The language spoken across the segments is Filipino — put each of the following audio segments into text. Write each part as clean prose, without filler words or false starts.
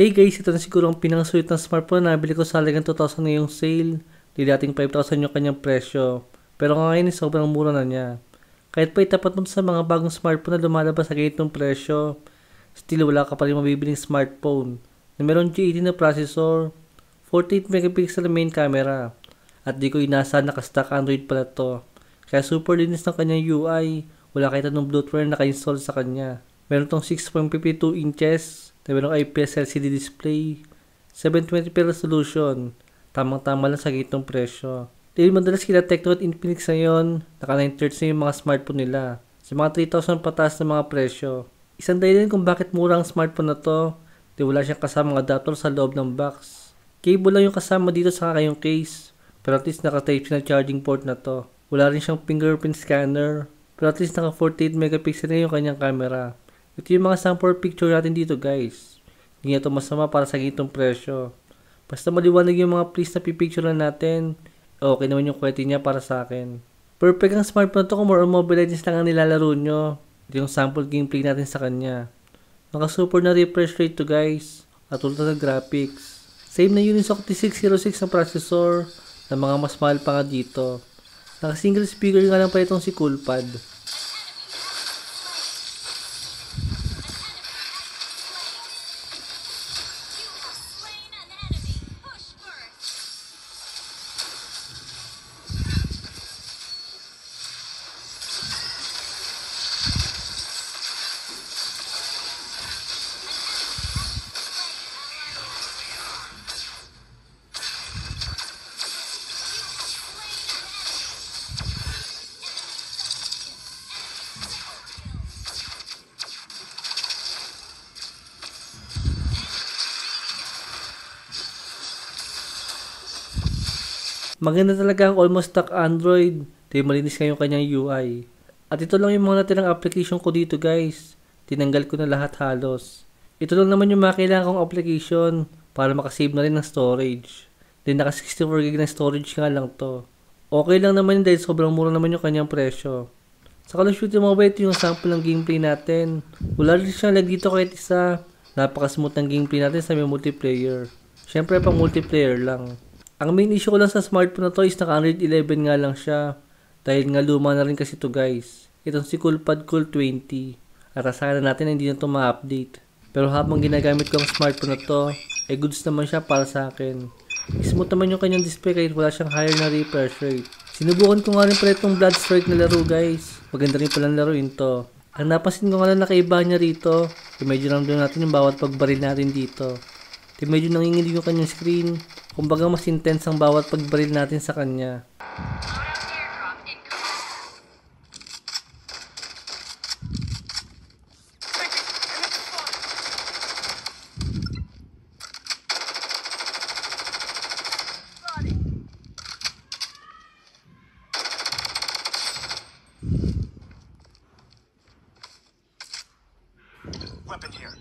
Hey guys, ito na siguro ang pinakasulit ng smartphone na nabili ko sa halagang 2,000 ngayong sale. Di dating 5,000 yung kanyang presyo. Pero ngayon sobrang mura na niya. Kahit pa itapat mo sa mga bagong smartphone na lumalabas sa ganitong presyo, still wala ka pa rin mabibiling smartphone na meron G18 na processor, 48 megapixel na main camera, at di ko inasa naka-stock Android pala to. Kaya super linis ng kanyang UI, wala kahit anong bloatware na naka-install sa kanya. Meron tong 6.52 inches, na merong IPS LCD display, 720p resolution, tamang-tama lang sa gitong presyo. Dahil madalas kila Tecno at Infinix ngayon, naka 930 na yung mga smartphone nila, sa mga 3,000 pataas na mga presyo. Isang dahilan kung bakit mura ang smartphone na to, di wala siyang kasamang adapter sa loob ng box. Cable lang yung kasama dito sa kanyang case, pero at least naka-type na charging port na to. Wala rin siyang fingerprint scanner, pero at least naka 48 megapixel na yung kanyang camera. Ito yung mga sample picture natin dito guys. Hindi na ito masama para sa gitong presyo. Basta maliwanag yung mga please na pipicture natin, okay naman yung quality niya para sa akin. Perfect ang smartphone to kung more on Mobile Legends lang ang nilalaro nyo. Ito yung sample gameplay natin sa kanya. Naka super na refresh rate to guys, at ultra na graphics. Same na Unisoc T606 ang processor, na mga mas mahal pa nga dito. Naka single speaker nga lang pa itong si Coolpad. Maganda talaga ang almost stock Android, dahil malinis nga yung kanyang UI. At ito lang yung mga natirang application ko dito guys, tinanggal ko na lahat halos. Ito lang naman yung mga kailangan kong application para makasave na rin ng storage. Then naka 64GB na storage nga lang to. Okay lang naman yun dahil sobrang mura naman yung kanyang presyo. Sa Call of Duty Mobile, ito yung sample ng gameplay natin. Wala rin siyang lag dito kahit isa. Napaka-smooth ng gameplay natin sa may multiplayer. Syempre pang multiplayer lang. Ang main issue ko lang sa smartphone na to is naka Android 11 nga lang siya. Dahil nga luma na rin kasi to guys. Itong si Coolpad Cool 20. At asahan na natin na hindi na to ma-update. Pero habang ginagamit ko ang smartphone na to, goods naman siya para sa akin. Smooth naman yung kanyang display kahit wala siyang higher na refresh rate. Sinubukan ko nga rin pala itong Bloodstrike na laro guys. Maganda rin palang laruin to. Ang napansin ko nga lang nakaiba niya rito, medyo ramdam natin yung bawat pagbaril natin dito. Medyo nanginginig yung kanyang screen. Kumbaga mas intense ang bawat pagbaril natin sa kanya. Weapon here.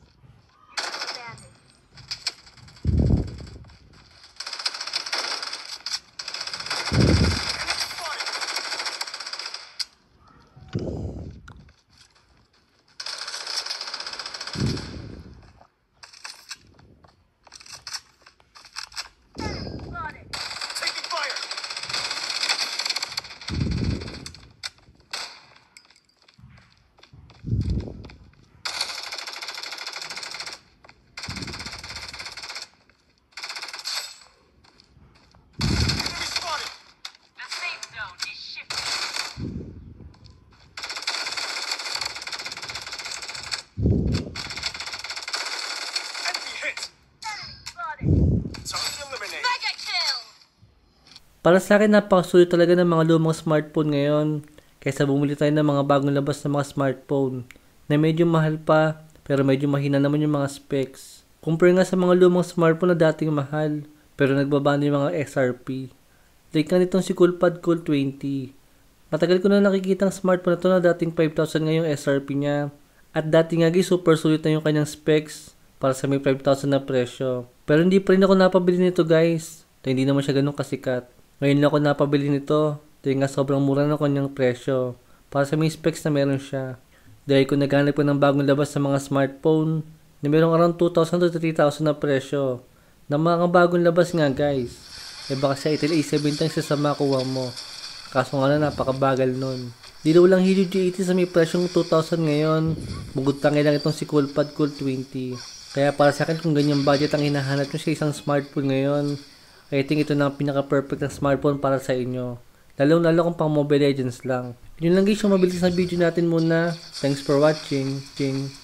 Taking fire. Enemy spotted. The safe zone is shifting. Enemy hit. Enemy spotted. Target eliminated. Mega kill. Para sa akin napakasulit talaga ng mga lumang smartphone ngayon kaysa bumili tayo ng mga bagong labas na mga smartphone na medyo mahal pa pero medyo mahina naman yung mga specs. Compare nga sa mga lumang smartphone na dating mahal pero nagbaba na yung mga SRP. Like nga nitong si Coolpad Cool 20. Matagal ko na nakikita ang smartphone na to na dating 5,000 ngayong SRP niya. At dati nga guys super sulit na yung kanyang specs para sa may 5,000 na presyo. Pero hindi pa rin ako napabili nito guys dahil hindi naman siya ganun kasikat. Ngayon lang ako napabili nito dahil nga sobrang mura ng kanyang presyo para sa may specs na meron siya. Dahil kung naghanap ko ng bagong labas sa mga smartphone, na merong around 2,000 to 3,000 na presyo. Na mga bagong labas nga guys. Eh baka sa Itel A7 lang siya sa makuha mo. Kaso nga na napakabagal nun. Di daw lang Helio G80 sa may presyong 2,000 ngayon. Bugod tangay lang itong si Coolpad Cool 20. Kaya para sa akin kung ganyang budget ang hinahanap nyo sa isang smartphone ngayon, I think ito na ang pinaka-perfect na smartphone para sa inyo. Lalo kung pang Mobile Legends lang. Yun lang guys yung mabilis na video natin muna. Thanks for watching.